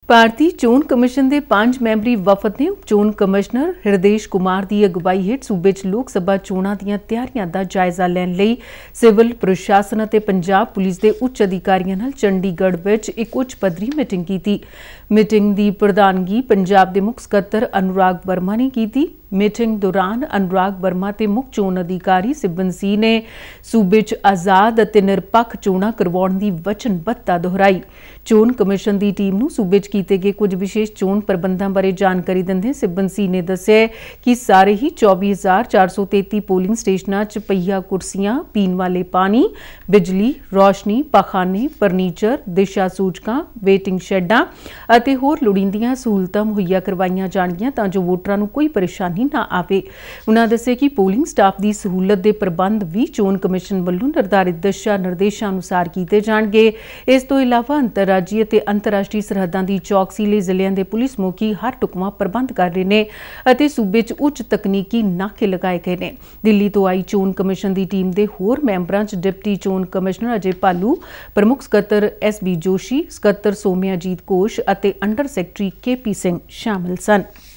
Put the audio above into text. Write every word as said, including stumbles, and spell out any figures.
ਭਾਰਤੀ ਚੋਣ ਕਮਿਸ਼ਨ ਦੇ ਪੰਜ ਮੈਂਬਰੀ ਵਫਦ ਨੇ ਉਪ ਚੋਣ ਕਮਿਸ਼ਨਰ ਹਿਰਦੇਸ਼ ਕੁਮਾਰ ਦੀ ਅਗਵਾਈ ਹੇਠ ਸੂਬੇ 'ਚ ਲੋਕ ਸਭਾ ਚੋਣਾਂ ਦੀਆਂ ਤਿਆਰੀਆਂ ਦਾ ਜਾਇਜ਼ਾ ਲੈਣ ਲਈ ਸਿਵਲ ਪ੍ਰਸ਼ਾਸਨ ਅਤੇ ਪੰਜਾਬ ਪੁਲਿਸ ਦੇ ਉੱਚ ਅਧਿਕਾਰੀਆਂ ਨਾਲ ਚੰਡੀਗੜ੍ਹ ਵਿੱਚ ਇੱਕ ਉੱਚ ਪੱਧਰੀ ਮੀਟਿੰਗ ਕੀਤੀ। ਮੀਟਿੰਗ ਦੀ ਪ੍ਰਧਾਨਗੀ ਪੰਜਾਬ ਦੇ ਮੁੱਖ ਸਕੱਤਰ ਅਨੁਰਾਗ ਵਰਮਾ ਨੇ ਕੀਤੀ। ਮੀਟਿੰਗ ਦੌਰਾਨ ਅਨੁਰਾਗ ਵਰਮਾ ਤੇ ਮੁੱਖ ਚੋਣ ਅਧਿਕਾਰੀ ਸਿਬਨ ਸਿੰਘ ਨੇ ਸੂਬੇ 'ਚ ਆਜ਼ਾਦ ਅਤੇ ਨਿਰਪੱਖ ਚੋਣਾਂ ਕਰਵਾਉਣ ਦੀ ਵਚਨਬੱਧਤਾ ਦੁਹਰਾਈ। ਚੋਣ ਕਮਿਸ਼ਨ ਦੀ ਟੀਮ ਨੂੰ ਸੂਬੇ 'ਚ ਕੀਤੇ ਗਏ ਕੁਝ ਵਿਸ਼ੇਸ਼ ਚੋਣ ਪ੍ਰਬੰਧਾਂ ਬਾਰੇ ਜਾਣਕਾਰੀ ਦਿੰਦੇ ਸਿਬਨ ਸਿੰਘ ਨੇ ਦੱਸਿਆ ਕਿ ਸਾਰੇ ਹੀ ਚੌਵੀ ਹਜ਼ਾਰ ਚਾਰ ਸੌ ਤੇਤੀ ਪੋਲਿੰਗ ਸਟੇਸ਼ਨਾਂ 'ਚ ਪਹੀਆ ਕੁਰਸੀਆਂ, ਪੀਣ ਵਾਲੇ ਪਾਣੀ, ਬਿਜਲੀ, ਰੌਸ਼ਨੀ, ਪਖਾਨੇ, ਫਰਨੀਚਰ, ਦਿਸ਼ਾ ਸੂਚਕਾਂ, ਵੇਟਿੰਗ ਸ਼ੈੱਡਾਂ ਅਤੇ ਹੋਰ ਲੋੜੀਂਦੀਆਂ ਸਹੂਲਤਾਂ ਮੁਹੱਈਆ ਕਰਵਾਈਆਂ ਜਾਣਗੀਆਂ ਤਾਂ ਜੋ ਵੋਟਰਾਂ ਨੂੰ ਕੋਈ ਪਰੇਸ਼ਾਨੀ ਨਾ ਆਵੇ। ਉਨ੍ਹਾਂ ਦੱਸਿਆ ਕਿ ਪੋਲਿੰਗ ਸਟਾਫ ਦੀ ਸਹੂਲਤ ਦੇ ਪ੍ਰਬੰਧ ਵੀ ਚੋਣ ਕਮਿਸ਼ਨ ਵੱਲੋਂ ਨਿਰਧਾਰਿਤ ਦਿਸ਼ਾ ਨਿਰਦੇਸ਼ਾਂ ਅਨੁਸਾਰ ਕੀਤੇ ਜਾਣਗੇ। ਇਸ ਤੋਂ ਇਲਾਵਾ ਅੰਤਰਰਾਜੀ ਅਤੇ ਅੰਤਰਰਾਸ਼ਟਰੀ ਸਰਹੱਦਾਂ ਦੀ ਚੌਕਸੀ ਲਈ ਜ਼ਿਲ੍ਹਿਆਂ ਦੇ ਪੁਲਿਸ ਮੁਖੀ ਹਰ ਢੁਕਵਾਂ ਪ੍ਰਬੰਧ ਕਰ ਰਹੇ ਨੇ ਅਤੇ ਸੂਬੇ 'ਚ ਉੱਚ ਤਕਨੀਕੀ ਨਾਕੇ ਲਗਾਏ ਗਏ ਨੇ। ਦਿੱਲੀ ਤੋਂ ਆਈ ਚੋਣ ਕਮਿਸ਼ਨ ਦੀ ਟੀਮ ਦੇ ਹੋਰ ਮੈਂਬਰਾਂ 'ਚ ਡਿਪਟੀ ਚੋਣ ਕਮਿਸ਼ਨਰ ਅਜੇ ਭਾਲੂ, ਪ੍ਰਮੁੱਖ ਸਕੱਤਰ ਐਸ ਬੀ ਜੋਸ਼ੀ, ਸਕੱਤਰ ਸੋਮਿਆਜੀਤ ਘੋਸ਼ ਅਤੇ under secretary K P Singh ਸ਼ਾਮਲ ਸਨ।